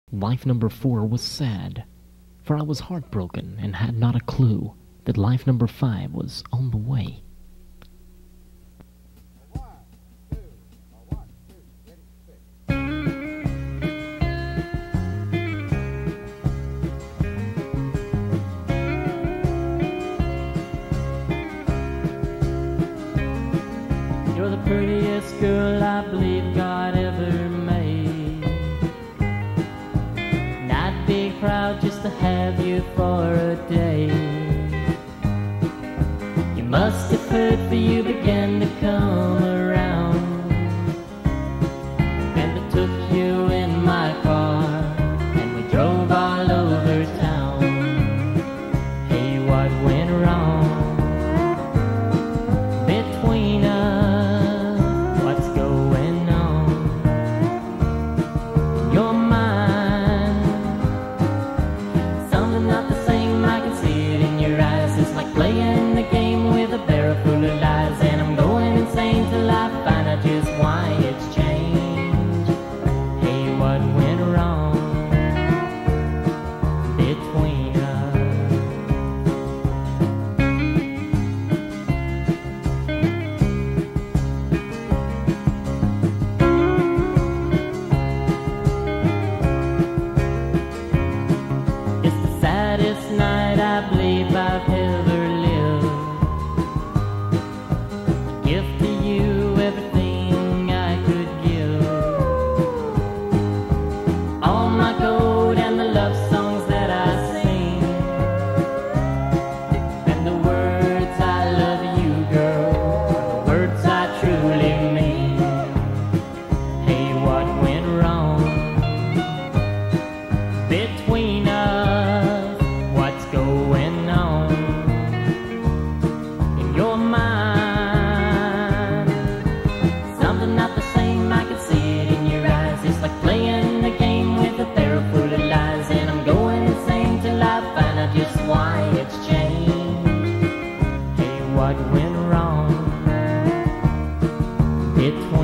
Life number 4 was sad, for I was heartbroken and had not a clue that life number 5 was on the way. You're the prettiest girl I believe God ever made, and I'd be proud just to have you for a day. You must have heard, for you began to come around, and I took you in my car and we drove all over town. Hey, what went wrong between us? Playing the game with a barrel full of lies, and I'm going insane till I find out just why it's changed. Hey, what went wrong between us? It's the saddest night I believe I've ever between us. What's going on in your mind? Something not the same, I can see it in your eyes. It's like playing a game with a barrel full of lies, and I'm going insane till I find out just why it's changed. Hey, what went wrong between